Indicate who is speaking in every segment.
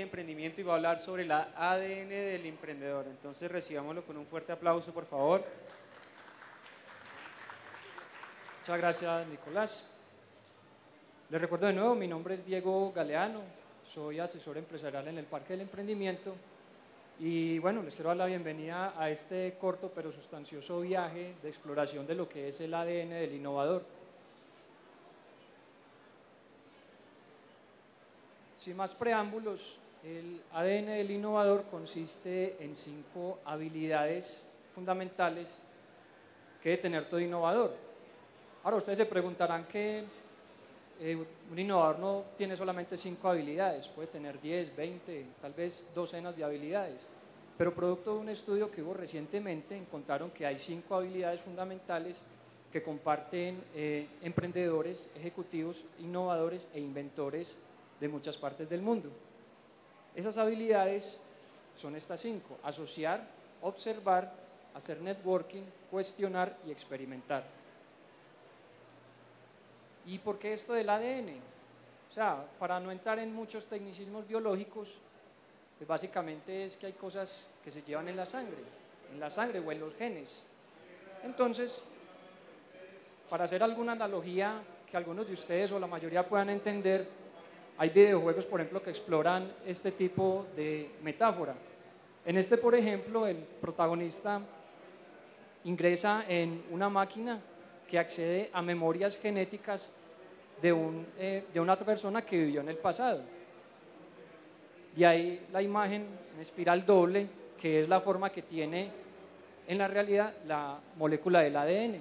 Speaker 1: de emprendimiento y va a hablar sobre el ADN del emprendedor. Entonces recibámoslo con un fuerte aplauso, por favor.
Speaker 2: Muchas gracias, Nicolás. Les recuerdo de nuevo, mi nombre es Diego Galeano, soy asesor empresarial en el Parque del Emprendimiento y bueno, les quiero dar la bienvenida a este corto pero sustancioso viaje de exploración de lo que es el ADN del innovador. Sin más preámbulos, el ADN del innovador consiste en 5 habilidades fundamentales que debe tener todo innovador. Ahora ustedes se preguntarán que un innovador no tiene solamente 5 habilidades, puede tener 10, 20, tal vez docenas de habilidades, pero producto de un estudio que hubo recientemente encontraron que hay 5 habilidades fundamentales que comparten emprendedores, ejecutivos, innovadores e inventores de muchas partes del mundo. Esas habilidades son estas 5: asociar, observar, hacer networking, cuestionar y experimentar. ¿Y por qué esto del ADN? O sea, para no entrar en muchos tecnicismos biológicos, pues básicamente es que hay cosas que se llevan en la sangre o en los genes. Entonces, para hacer alguna analogía que algunos de ustedes o la mayoría puedan entender, hay videojuegos, por ejemplo, que exploran este tipo de metáfora. En este, por ejemplo, el protagonista ingresa en una máquina que accede a memorias genéticas de una otra persona que vivió en el pasado. Y ahí la imagen en espiral doble, que es la forma que tiene en la realidad la molécula del ADN.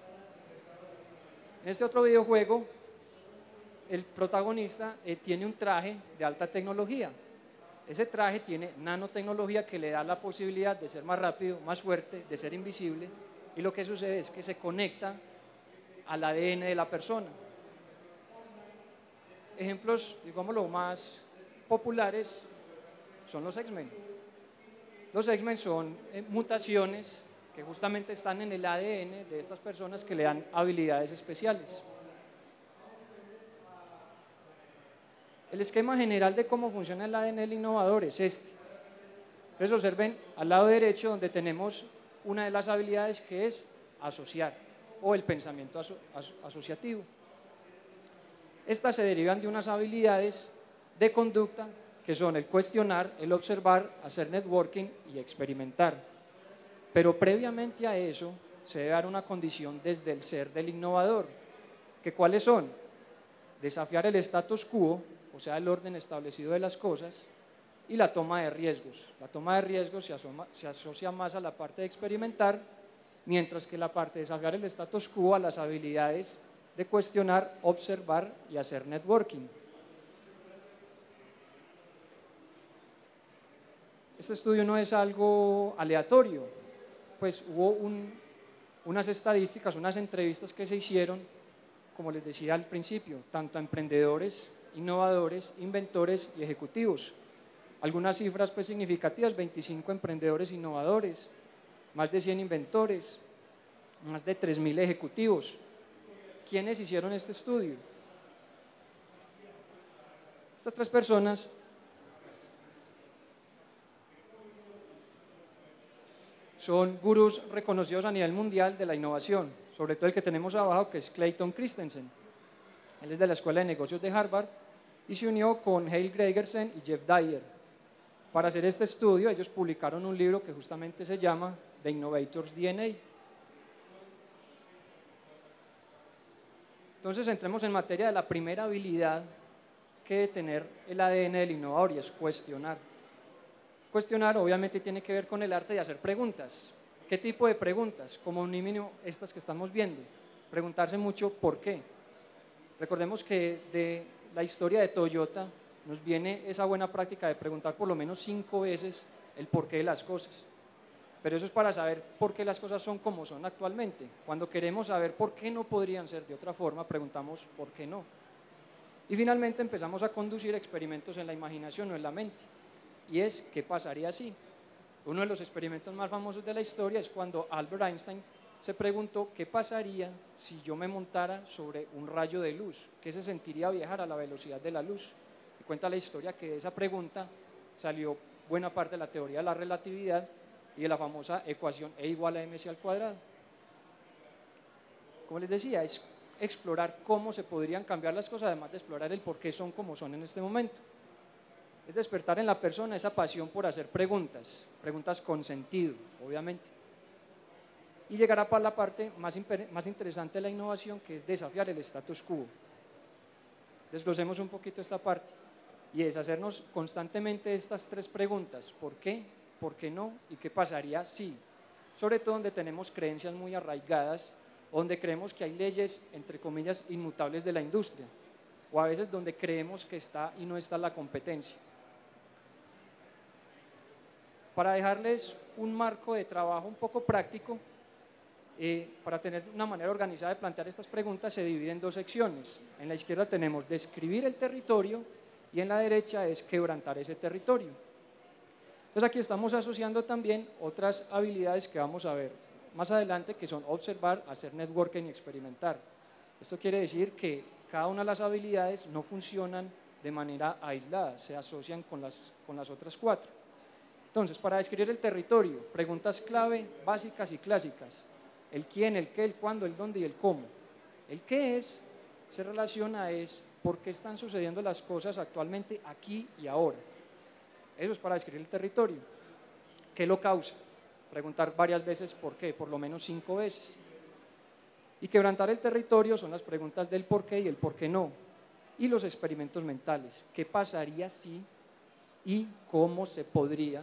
Speaker 2: En este otro videojuego, el protagonista tiene un traje de alta tecnología. Ese traje tiene nanotecnología que le da la posibilidad de ser más rápido, más fuerte, de ser invisible, y lo que sucede es que se conecta al ADN de la persona. Ejemplos, digámoslo, más populares son los X-Men. Los X-Men son mutaciones que justamente están en el ADN de estas personas que le dan habilidades especiales. El esquema general de cómo funciona el ADN del innovador es este. Entonces observen al lado derecho donde tenemos una de las habilidades que es asociar o el pensamiento asociativo. Estas se derivan de unas habilidades de conducta que son el cuestionar, el observar, hacer networking y experimentar. Pero previamente a eso se debe dar una condición desde el ser del innovador, que ¿cuáles son? Desafiar el status quo, o sea, el orden establecido de las cosas, y la toma de riesgos. La toma de riesgos se asocia más a la parte de experimentar, mientras que la parte de desafiar el status quo a las habilidades de cuestionar, observar y hacer networking. Este estudio no es algo aleatorio, pues hubo unas estadísticas, unas entrevistas que se hicieron, como les decía al principio, tanto a emprendedores, innovadores, inventores y ejecutivos. Algunas cifras pues significativas: 25 emprendedores innovadores, más de 100 inventores, más de 3.000 ejecutivos. ¿Quiénes hicieron este estudio? Estas 3 personas son gurús reconocidos a nivel mundial de la innovación, sobre todo el que tenemos abajo, que es Clayton Christensen. Él es de la Escuela de Negocios de Harvard y se unió con Hale Gregersen y Jeff Dyer. Para hacer este estudio, ellos publicaron un libro que justamente se llama The Innovator's DNA. Entonces, entremos en materia de la primera habilidad que debe tener el ADN del innovador, y es cuestionar. Cuestionar obviamente tiene que ver con el arte de hacer preguntas. ¿Qué tipo de preguntas? Como mínimo estas que estamos viendo. Preguntarse mucho ¿por qué? Recordemos que de la historia de Toyota nos viene esa buena práctica de preguntar por lo menos 5 veces el porqué de las cosas. Pero eso es para saber por qué las cosas son como son actualmente. Cuando queremos saber por qué no podrían ser de otra forma, preguntamos por qué no. Y finalmente empezamos a conducir experimentos en la imaginación o en la mente. Y es, ¿qué pasaría si? Uno de los experimentos más famosos de la historia es cuando Albert Einstein se preguntó qué pasaría si yo me montara sobre un rayo de luz, qué se sentiría viajar a la velocidad de la luz. Y cuenta la historia que de esa pregunta salió buena parte de la teoría de la relatividad y de la famosa ecuación E igual a mc al cuadrado. Como les decía, es explorar cómo se podrían cambiar las cosas, además de explorar el por qué son como son en este momento. Es despertar en la persona esa pasión por hacer preguntas, preguntas con sentido, obviamente. Y llegar a la parte más interesante de la innovación, que es desafiar el status quo. Desglosemos un poquito esta parte, y es hacernos constantemente estas tres preguntas: ¿por qué? ¿Por qué no? ¿Y qué pasaría si? Sobre todo donde tenemos creencias muy arraigadas, donde creemos que hay leyes, entre comillas, inmutables de la industria, o a veces donde creemos que está y no está la competencia. Para dejarles un marco de trabajo un poco práctico, para tener una manera organizada de plantear estas preguntas, se divide en dos secciones. En la izquierda tenemos describir el territorio y en la derecha es quebrantar ese territorio. Entonces aquí estamos asociando también otras habilidades que vamos a ver más adelante, que son observar, hacer networking y experimentar. Esto quiere decir que cada una de las habilidades no funcionan de manera aislada, se asocian con las otras cuatro. Entonces, para describir el territorio, preguntas clave, básicas y clásicas: el quién, el qué, el cuándo, el dónde y el cómo. El qué se relaciona a por qué están sucediendo las cosas actualmente, aquí y ahora. Eso es para describir el territorio. ¿Qué lo causa? Preguntar varias veces por qué, por lo menos 5 veces. Y quebrantar el territorio son las preguntas del por qué y el por qué no. Y los experimentos mentales: ¿qué pasaría si? Y cómo se podría.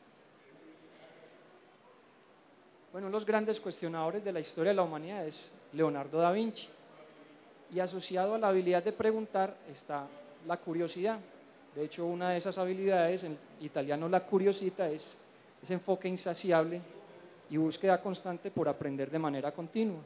Speaker 2: Bueno, los grandes cuestionadores de la historia de la humanidad es Leonardo da Vinci, y asociado a la habilidad de preguntar está la curiosidad. De hecho, una de esas habilidades, en italiano la curiosità, es ese enfoque insaciable y búsqueda constante por aprender de manera continua.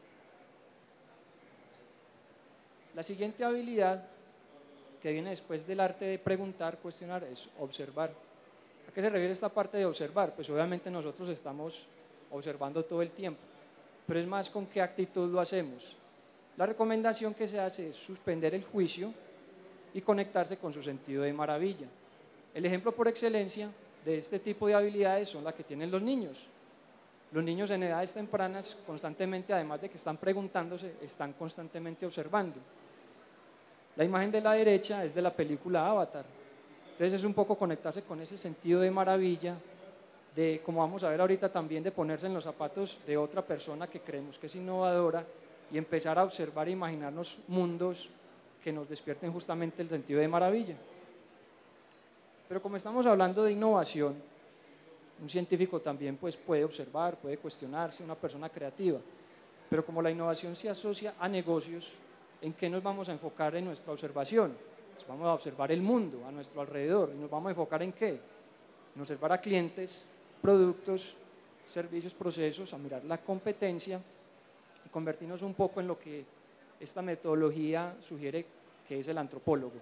Speaker 2: La siguiente habilidad, que viene después del arte de preguntar, cuestionar, es observar. ¿A qué se refiere esta parte de observar? Pues obviamente nosotros estamos observando todo el tiempo, pero es más con qué actitud lo hacemos. La recomendación que se hace es suspender el juicio y conectarse con su sentido de maravilla. El ejemplo por excelencia de este tipo de habilidades son las que tienen los niños. Los niños en edades tempranas constantemente, además de que están preguntándose, están constantemente observando. La imagen de la derecha es de la película Avatar. Entonces es un poco conectarse con ese sentido de maravilla, de, como vamos a ver ahorita también, de ponerse en los zapatos de otra persona que creemos que es innovadora y empezar a observar e imaginarnos mundos que nos despierten justamente el sentido de maravilla. Pero como estamos hablando de innovación, un científico también pues, puede observar, puede cuestionarse, una persona creativa, pero como la innovación se asocia a negocios, ¿en qué nos vamos a enfocar en nuestra observación? Pues vamos a observar el mundo a nuestro alrededor. ¿Y nos vamos a enfocar en qué? En observar a clientes, productos, servicios, procesos, a mirar la competencia y convertirnos un poco en lo que esta metodología sugiere que es el antropólogo.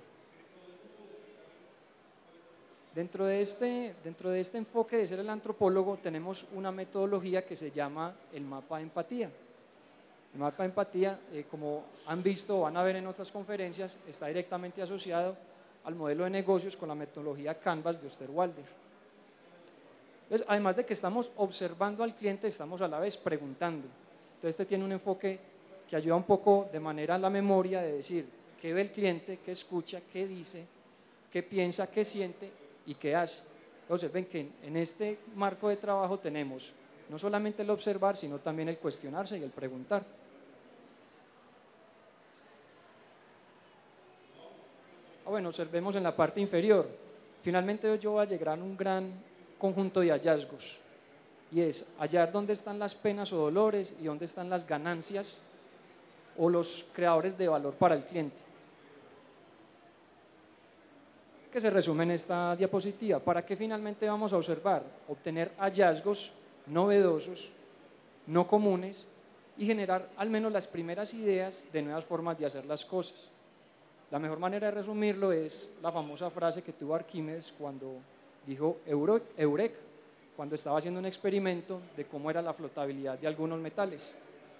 Speaker 2: Dentro de este enfoque de ser el antropólogo tenemos una metodología que se llama el mapa de empatía. El mapa de empatía, como han visto o van a ver en otras conferencias, está directamente asociado al modelo de negocios con la metodología Canvas de Osterwalder. Entonces, además de que estamos observando al cliente, estamos a la vez preguntando. Entonces, este tiene un enfoque que ayuda un poco de manera a la memoria de decir qué ve el cliente, qué escucha, qué dice, qué piensa, qué siente y qué hace. Entonces, ven que en este marco de trabajo tenemos no solamente el observar, sino también el cuestionarse y el preguntar. Bueno, observemos en la parte inferior. Finalmente yo voy a llegar a un gran conjunto de hallazgos, y es hallar dónde están las penas o dolores y dónde están las ganancias o los creadores de valor para el cliente, que se resume en esta diapositiva. ¿Para qué finalmente vamos a observar? Obtener hallazgos novedosos, no comunes, y generar al menos las primeras ideas de nuevas formas de hacer las cosas. La mejor manera de resumirlo es la famosa frase que tuvo Arquímedes cuando dijo Eureka, cuando estaba haciendo un experimento de cómo era la flotabilidad de algunos metales.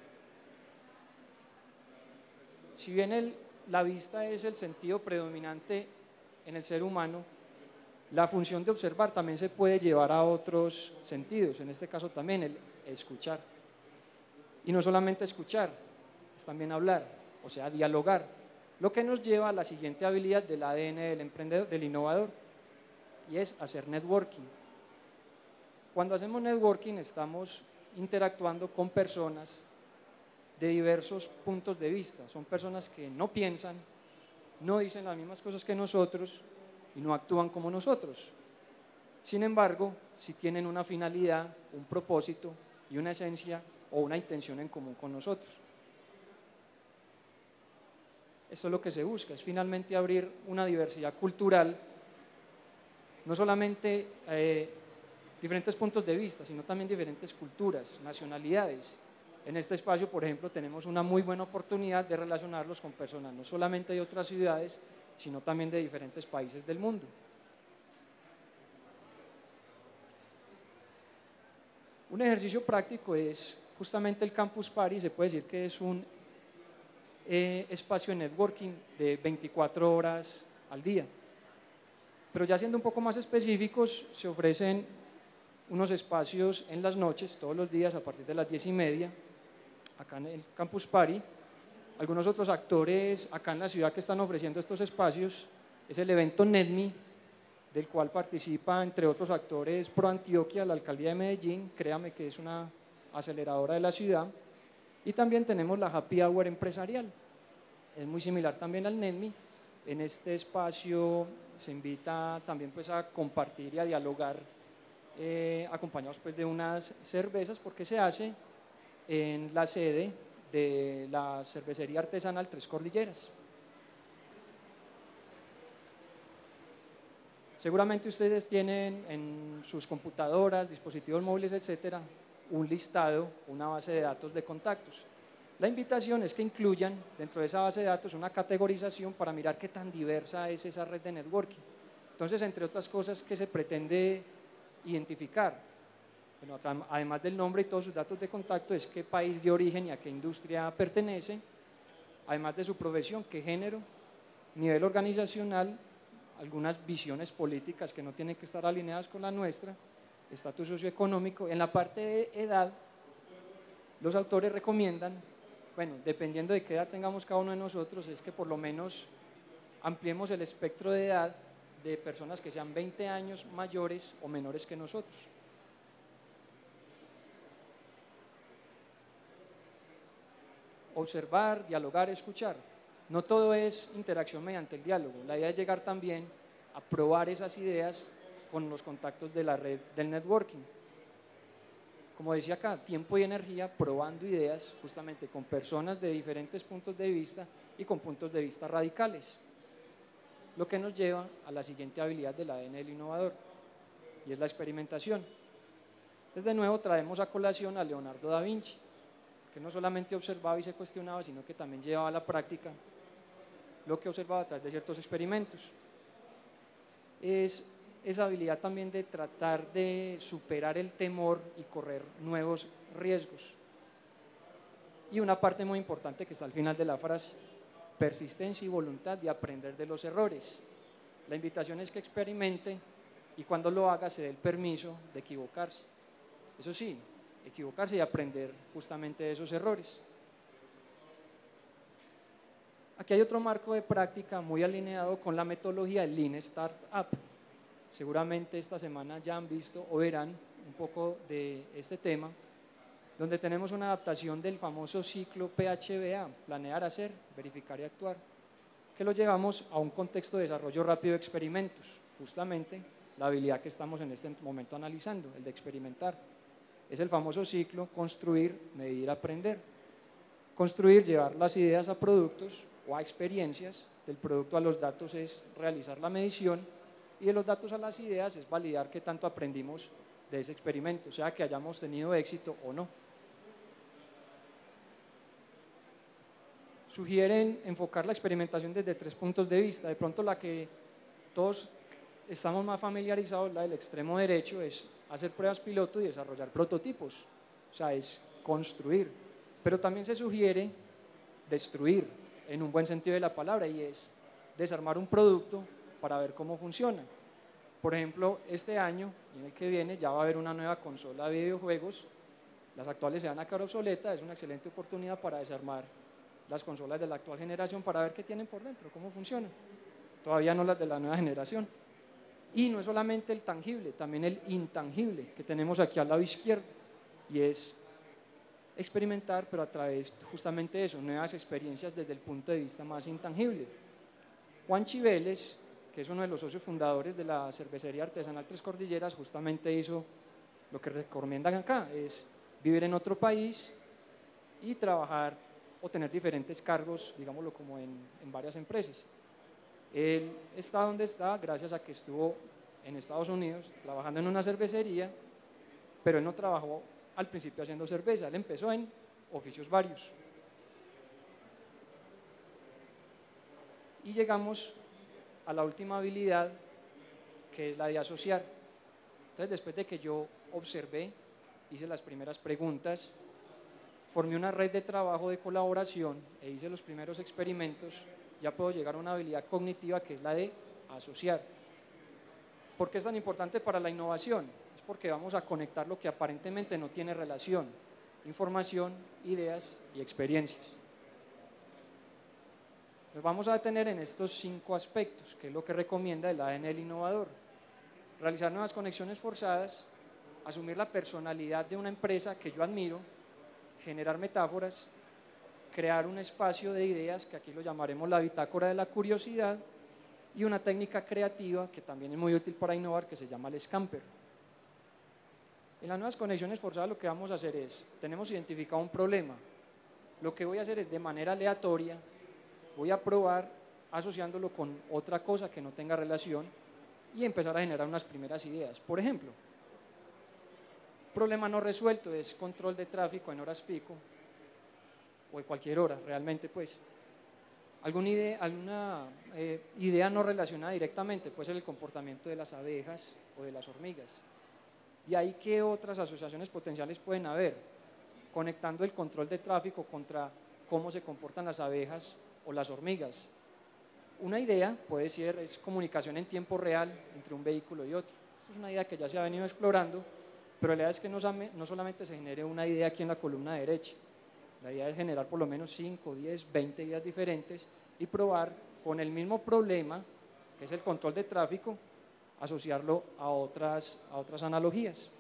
Speaker 2: Si bien la vista es el sentido predominante en el ser humano, La función de observar también se puede llevar a otros sentidos, en este caso también el escuchar. Y no solamente escuchar, es también hablar, o sea, dialogar, lo que nos lleva a la siguiente habilidad del ADN del emprendedor, del innovador, y es hacer networking. Cuando hacemos networking estamos interactuando con personas de diversos puntos de vista. Son personas que no piensan, no dicen las mismas cosas que nosotros y no actúan como nosotros. Sin embargo, si tienen una finalidad, un propósito y una esencia o una intención en común con nosotros. Esto es lo que se busca, es finalmente abrir una diversidad cultural, no solamente diferentes puntos de vista, sino también diferentes culturas, nacionalidades. En este espacio, por ejemplo, tenemos una muy buena oportunidad de relacionarlos con personas no solamente de otras ciudades, sino también de diferentes países del mundo. Un ejercicio práctico es justamente el Campus Party, se puede decir que es un espacio de networking de 24 horas al día. Pero ya siendo un poco más específicos, se ofrecen unos espacios en las noches, todos los días a partir de las 10:30, acá en el Campus Party. Algunos otros actores acá en la ciudad que están ofreciendo estos espacios es el evento NETMI, del cual participa, entre otros actores, Pro Antioquia, la alcaldía de Medellín, créame que es una aceleradora de la ciudad, y también tenemos la Happy Hour empresarial, es muy similar también al NETMI. En este espacio se invita también pues a compartir y a dialogar, acompañados pues de unas cervezas, porque se hace en la sede de la cervecería artesanal Tres Cordilleras. Seguramente ustedes tienen en sus computadoras, dispositivos móviles, etcétera, un listado, una base de datos de contactos. La invitación es que incluyan dentro de esa base de datos una categorización para mirar qué tan diversa es esa red de networking. Entonces, entre otras cosas, ¿qué se pretende identificar? Bueno, además del nombre y todos sus datos de contacto, es qué país de origen y a qué industria pertenece, además de su profesión, qué género, nivel organizacional, algunas visiones políticas que no tienen que estar alineadas con la nuestra, estatus socioeconómico. En la parte de edad, los autores recomiendan, bueno, dependiendo de qué edad tengamos cada uno de nosotros, es que por lo menos ampliemos el espectro de edad de personas que sean 20 años mayores o menores que nosotros. Observar, dialogar, escuchar. No todo es interacción mediante el diálogo. La idea es llegar también a probar esas ideas con los contactos de la red del networking. Como decía acá, tiempo y energía probando ideas justamente con personas de diferentes puntos de vista y con puntos de vista radicales. Lo que nos lleva a la siguiente habilidad del ADN del innovador, y es la experimentación. Entonces, de nuevo, traemos a colación a Leonardo da Vinci, que no solamente observaba y se cuestionaba, sino que también llevaba a la práctica lo que observaba a través de ciertos experimentos. Es esa habilidad también de tratar de superar el temor y correr nuevos riesgos. Y una parte muy importante que está al final de la frase: persistencia y voluntad de aprender de los errores. La invitación es que experimente y cuando lo haga se dé el permiso de equivocarse. Eso sí, equivocarse y aprender justamente de esos errores. Aquí hay otro marco de práctica muy alineado con la metodología del Lean Startup. Seguramente esta semana ya han visto o verán un poco de este tema, donde tenemos una adaptación del famoso ciclo PHBA, planear, hacer, verificar y actuar, que lo llevamos a un contexto de desarrollo rápido de experimentos, justamente la habilidad que estamos en este momento analizando, el de experimentar. Es el famoso ciclo construir, medir, aprender. Construir, llevar las ideas a productos o a experiencias, del producto a los datos es realizar la medición, y de los datos a las ideas es validar qué tanto aprendimos de ese experimento, sea que hayamos tenido éxito o no. Sugieren enfocar la experimentación desde 3 puntos de vista. De pronto la que todos estamos más familiarizados, la del extremo derecho, es hacer pruebas piloto y desarrollar prototipos, o sea, es construir. Pero también se sugiere destruir, en un buen sentido de la palabra, y es desarmar un producto para ver cómo funciona. Por ejemplo, este año y en el que viene ya va a haber una nueva consola de videojuegos. Las actuales se van a quedar obsoletas, es una excelente oportunidad para desarmar las consolas de la actual generación para ver qué tienen por dentro, cómo funcionan. Todavía no las de la nueva generación. Y no es solamente el tangible, también el intangible que tenemos aquí al lado izquierdo, y es experimentar, pero a través justamente de eso, nuevas experiencias desde el punto de vista más intangible. Juan Chiveles, que es uno de los socios fundadores de la cervecería artesanal Tres Cordilleras, justamente hizo lo que recomiendan acá, es vivir en otro país y trabajar o tener diferentes cargos, digámoslo como en varias empresas. Él está donde está gracias a que estuvo en Estados Unidos trabajando en una cervecería, pero él no trabajó al principio haciendo cerveza, él empezó en oficios varios. Y llegamos a la última habilidad, que es la de asociar. Entonces, después de que yo observé, hice las primeras preguntas, formé una red de trabajo de colaboración e hice los primeros experimentos, ya puedo llegar a una habilidad cognitiva que es la de asociar. ¿Por qué es tan importante para la innovación? Es porque vamos a conectar lo que aparentemente no tiene relación: información, ideas y experiencias. Nos vamos a detener en estos 5 aspectos, que es lo que recomienda el ADN del innovador: realizar nuevas conexiones forzadas, asumir la personalidad de una empresa que yo admiro, generar metáforas, crear un espacio de ideas, que aquí lo llamaremos la bitácora de la curiosidad, y una técnica creativa que también es muy útil para innovar, que se llama el Scamper. En las nuevas conexiones forzadas lo que vamos a hacer es, tenemos identificado un problema, lo que voy a hacer es de manera aleatoria, voy a probar asociándolo con otra cosa que no tenga relación y empezar a generar unas primeras ideas. Por ejemplo, problema no resuelto es control de tráfico en horas pico, o de cualquier hora, realmente pues. Alguna idea no relacionada directamente puede ser el comportamiento de las abejas o de las hormigas. ¿Y ahí qué otras asociaciones potenciales pueden haber? Conectando el control de tráfico contra cómo se comportan las abejas o las hormigas. Una idea puede ser es comunicación en tiempo real entre un vehículo y otro. Esto es una idea que ya se ha venido explorando, pero la idea es que no solamente se genere una idea aquí en la columna derecha. La idea es generar por lo menos 5, 10, 20 ideas diferentes y probar con el mismo problema, que es el control de tráfico, asociarlo a otras analogías.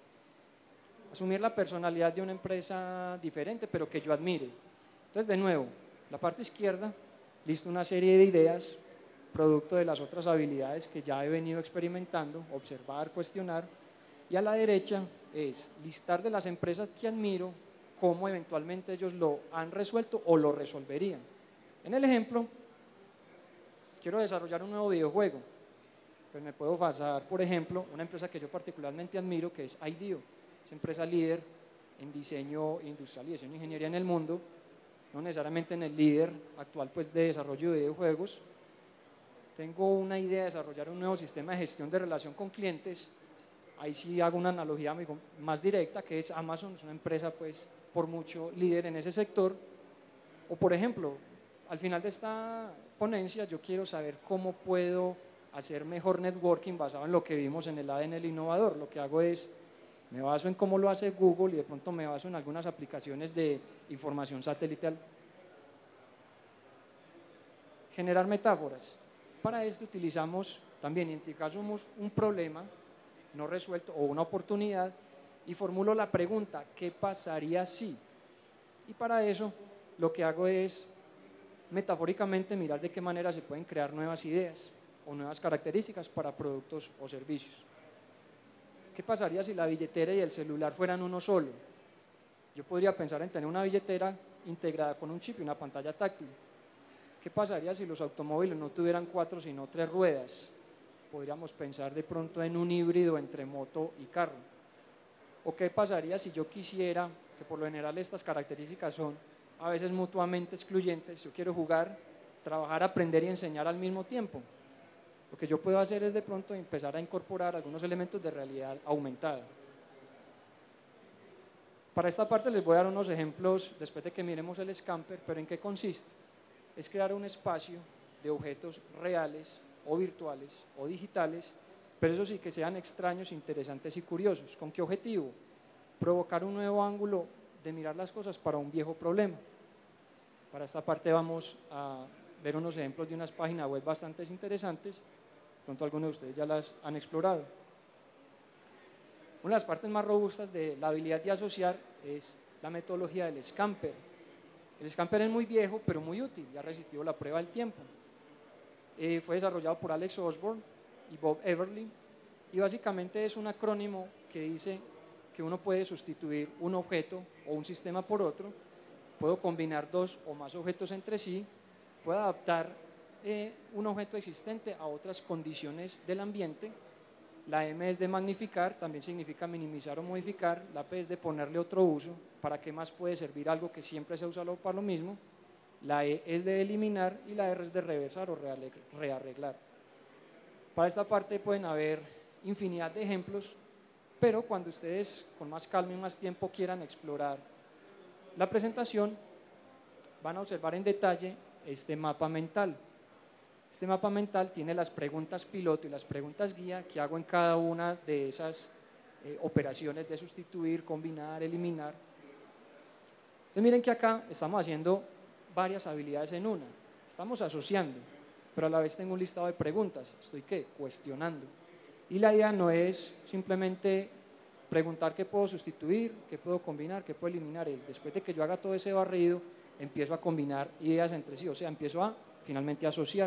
Speaker 2: Asumir la personalidad de una empresa diferente, pero que yo admire. Entonces, de nuevo, la parte izquierda, listo una serie de ideas, producto de las otras habilidades que ya he venido experimentando, observar, cuestionar, y a la derecha es listar de las empresas que admiro, cómo eventualmente ellos lo han resuelto o lo resolverían. En el ejemplo, quiero desarrollar un nuevo videojuego, pues me puedo basar, por ejemplo, una empresa que yo particularmente admiro, que es IDEO, es empresa líder en diseño industrial y diseño de ingeniería en el mundo, no necesariamente en el líder actual pues, de desarrollo de videojuegos. Tengo una idea de desarrollar un nuevo sistema de gestión de relación con clientes. Ahí sí hago una analogía más directa, que es Amazon, es una empresa pues por mucho líder en ese sector. O por ejemplo, al final de esta ponencia yo quiero saber cómo puedo hacer mejor networking basado en lo que vimos en el ADN del innovador. Lo que hago es, me baso en cómo lo hace Google y de pronto me baso en algunas aplicaciones de información satelital. Generar metáforas. Para esto utilizamos también, identificamos un problema no resuelto o una oportunidad y formulo la pregunta, ¿qué pasaría si? Y para eso lo que hago es metafóricamente mirar de qué manera se pueden crear nuevas ideas o nuevas características para productos o servicios. ¿Qué pasaría si la billetera y el celular fueran uno solo? Yo podría pensar en tener una billetera integrada con un chip y una pantalla táctil. ¿Qué pasaría si los automóviles no tuvieran 4 sino 3 ruedas? Podríamos pensar de pronto en un híbrido entre moto y carro. ¿O qué pasaría si yo quisiera, que por lo general estas características son a veces mutuamente excluyentes, yo quiero jugar, trabajar, aprender y enseñar al mismo tiempo? Lo que yo puedo hacer es de pronto empezar a incorporar algunos elementos de realidad aumentada. Para esta parte les voy a dar unos ejemplos después de que miremos el Scamper, pero ¿en qué consiste? Es crear un espacio de objetos reales o virtuales o digitales, pero eso sí, que sean extraños, interesantes y curiosos. ¿Con qué objetivo? Provocar un nuevo ángulo de mirar las cosas para un viejo problema. Para esta parte vamos a ver unos ejemplos de unas páginas web bastante interesantes, pronto algunos de ustedes ya las han explorado. Una de las partes más robustas de la habilidad de asociar es la metodología del Scamper. El Scamper es muy viejo, pero muy útil y ha resistido la prueba del tiempo. Fue desarrollado por Alex Osborne y Bob Everly, y básicamente es un acrónimo que dice que uno puede sustituir un objeto o un sistema por otro, puedo combinar dos o más objetos entre sí, puedo adaptar un objeto existente a otras condiciones del ambiente. La M es de magnificar, también significa minimizar o modificar. La P es de ponerle otro uso, para qué más puede servir algo que siempre se usa para lo mismo. La E es de eliminar y la R es de reversar o rearreglar. Para esta parte pueden haber infinidad de ejemplos, pero cuando ustedes con más calma y más tiempo quieran explorar la presentación, van a observar en detalle este mapa mental. Este mapa mental tiene las preguntas piloto y las preguntas guía que hago en cada una de esas operaciones de sustituir, combinar, eliminar. Entonces miren que acá estamos haciendo varias habilidades en una. Estamos asociando, pero a la vez tengo un listado de preguntas. Estoy ¿qué? Cuestionando. Y la idea no es simplemente preguntar qué puedo sustituir, qué puedo combinar, qué puedo eliminar. Es después de que yo haga todo ese barrido, empiezo a combinar ideas entre sí, o sea, empiezo a finalmente asociar.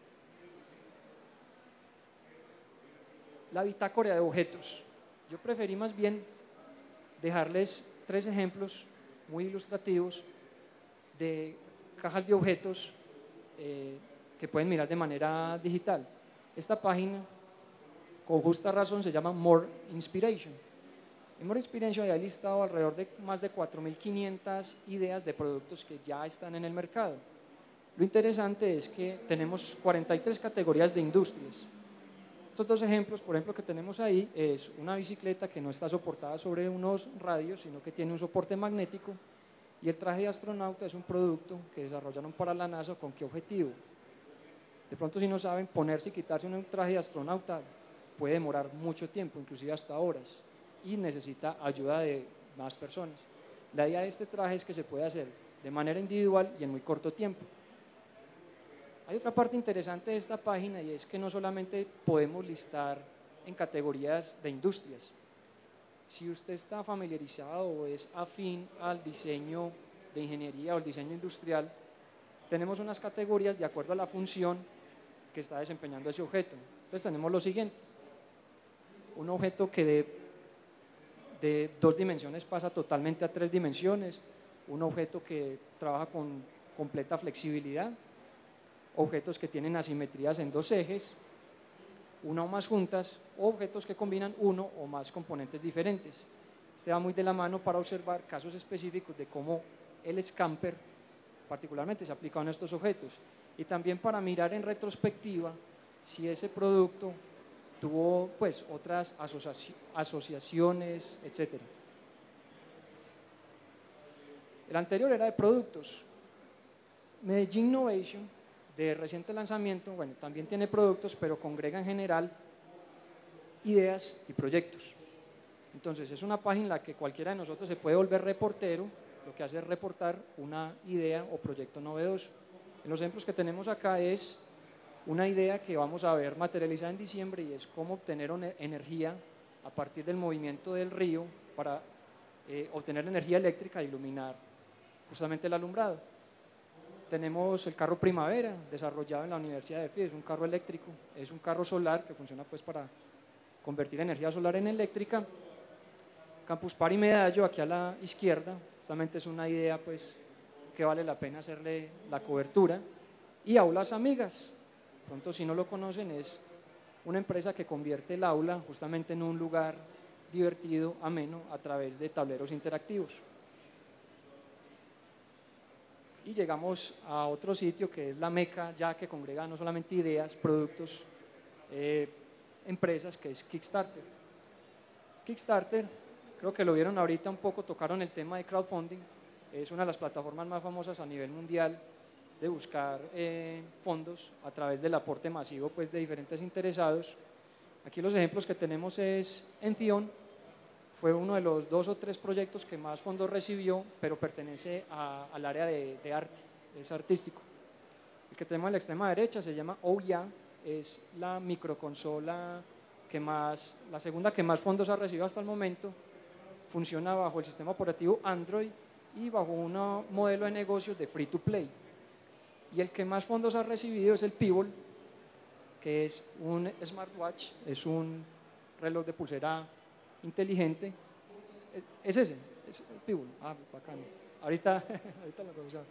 Speaker 2: La bitácora de objetos. Yo preferí más bien dejarles 3 ejemplos muy ilustrativos de cajas de objetos que pueden mirar de manera digital. Esta página, con justa razón, se llama More Inspiration. En More Inspiration hay listado alrededor de más de 4.500 ideas de productos que ya están en el mercado. Lo interesante es que tenemos 43 categorías de industrias. Estos 2 ejemplos, por ejemplo, que tenemos ahí, es una bicicleta que no está soportada sobre unos radios, sino que tiene un soporte magnético, y el traje de astronauta es un producto que desarrollaron para la NASA. ¿Con qué objetivo? De pronto, si no saben, ponerse y quitarse un traje de astronauta puede demorar mucho tiempo, inclusive hasta horas, y necesita ayuda de más personas. La idea de este traje es que se puede hacer de manera individual y en muy corto tiempo. Hay otra parte interesante de esta página, y es que no solamente podemos listar en categorías de industrias. Si usted está familiarizado o es afín al diseño de ingeniería o el diseño industrial, tenemos unas categorías de acuerdo a la función que está desempeñando ese objeto. Entonces tenemos lo siguiente: un objeto que de 2 dimensiones pasa totalmente a 3 dimensiones, un objeto que trabaja con completa flexibilidad, objetos que tienen asimetrías en 2 ejes, una o más juntas, o objetos que combinan uno o más componentes diferentes. Este va muy de la mano para observar casos específicos de cómo el Scamper particularmente se ha aplicado en estos objetos, y también para mirar en retrospectiva si ese producto tuvo pues otras asociaciones, etc. El anterior era de productos. Medellín Innovation, de reciente lanzamiento, bueno, también tiene productos, pero congrega en general ideas y proyectos. Entonces es una página en la que cualquiera de nosotros se puede volver reportero. Lo que hace es reportar una idea o proyecto novedoso. En los ejemplos que tenemos acá es una idea que vamos a ver materializada en diciembre, y es cómo obtener energía a partir del movimiento del río para obtener energía eléctrica e iluminar justamente el alumbrado. Tenemos el carro Primavera, desarrollado en la Universidad de FIA, es un carro eléctrico, es un carro solar que funciona pues para convertir energía solar en eléctrica. Campus Party Medallo, aquí a la izquierda, justamente es una idea pues que vale la pena hacerle la cobertura. Y Aulas Amigas, pronto si no lo conocen, es una empresa que convierte el aula justamente en un lugar divertido, ameno, a través de tableros interactivos. Y llegamos a otro sitio que es la meca, ya que congrega no solamente ideas, productos, empresas, que es Kickstarter. Kickstarter, creo que lo vieron ahorita un poco, tocaron el tema de crowdfunding. Es una de las plataformas más famosas a nivel mundial de buscar fondos a través del aporte masivo pues, de diferentes interesados. Aquí los ejemplos que tenemos es Ención, fue uno de los 2 o 3 proyectos que más fondos recibió, pero pertenece al área de arte, es artístico. El que tenemos a la extrema derecha se llama Ouya, es la microconsola la segunda que más fondos ha recibido hasta el momento, funciona bajo el sistema operativo Android y bajo un modelo de negocios de free to play. Y el que más fondos ha recibido es el Pebble, que es un smartwatch, es un reloj de pulsera inteligente. Es ese, es el Pebble. Ah, bacano. Ahorita lo revisamos.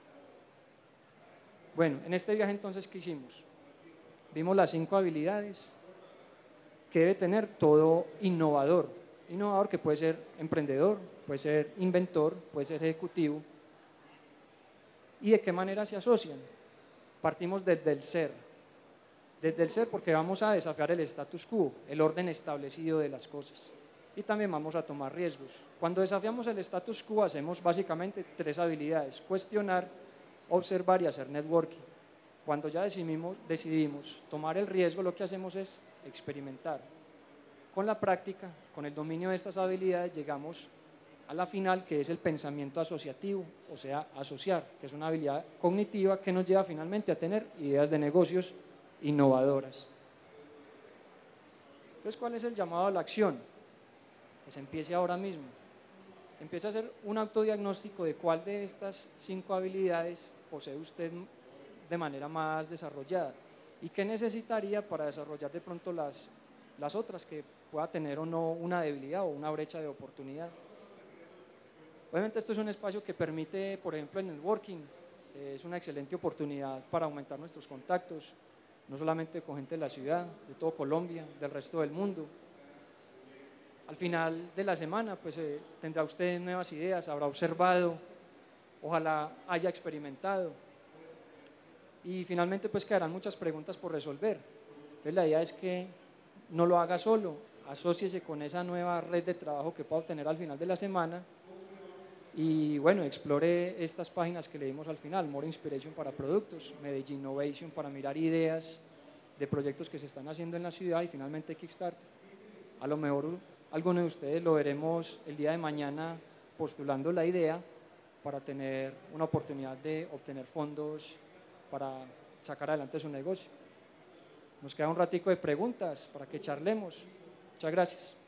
Speaker 2: Bueno, en este viaje entonces, ¿qué hicimos? Vimos las 5 habilidades que debe tener todo innovador. Innovador que puede ser emprendedor, puede ser inventor, puede ser ejecutivo. ¿Y de qué manera se asocian? Partimos desde el ser. Desde el ser porque vamos a desafiar el status quo, el orden establecido de las cosas. Y también vamos a tomar riesgos. Cuando desafiamos el status quo hacemos básicamente 3 habilidades: cuestionar, observar y hacer networking. Cuando ya decidimos tomar el riesgo, lo que hacemos es experimentar. Con la práctica, con el dominio de estas habilidades, llegamos a la final, que es el pensamiento asociativo, o sea, asociar, que es una habilidad cognitiva que nos lleva finalmente a tener ideas de negocios innovadoras. Entonces, ¿cuál es el llamado a la acción? Que se empiece ahora mismo. Empieza a hacer un autodiagnóstico de cuál de estas 5 habilidades posee usted de manera más desarrollada y qué necesitaría para desarrollar de pronto las otras que pueda tener o no una debilidad o una brecha de oportunidad. Obviamente esto es un espacio que permite, por ejemplo, el networking, es una excelente oportunidad para aumentar nuestros contactos, no solamente con gente de la ciudad, de todo Colombia, del resto del mundo. Al final de la semana, pues tendrá usted nuevas ideas, habrá observado, ojalá haya experimentado. Y finalmente, pues quedarán muchas preguntas por resolver. Entonces la idea es que no lo haga solo, asóciese con esa nueva red de trabajo que pueda obtener al final de la semana y bueno, explore estas páginas que leímos al final: More Inspiration para productos, Medellín Innovation para mirar ideas de proyectos que se están haciendo en la ciudad y finalmente Kickstarter. A lo mejor alguno de ustedes lo veremos el día de mañana postulando la idea para tener una oportunidad de obtener fondos para sacar adelante su negocio. Nos queda un ratico de preguntas para que charlemos. Muchas gracias.